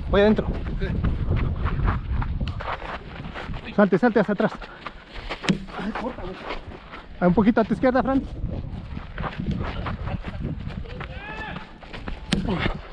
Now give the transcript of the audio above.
Voy adentro. Salte, salte hacia atrás. Un poquito a tu izquierda, Fran.